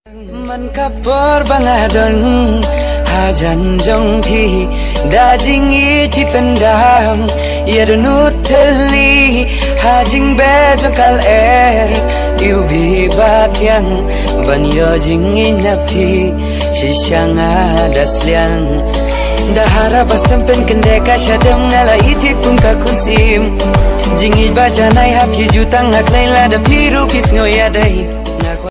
Man kapor bangadon hajan jong thi dajing iti pendam yadunut teli hajing bejokal iubi batyang banyo jing inapi shisang adasliang dahara bastempen kendeka syadam ngala iti pungka kunsim jingit bajanai hapi jutang aklaila da piru kis ngoyadai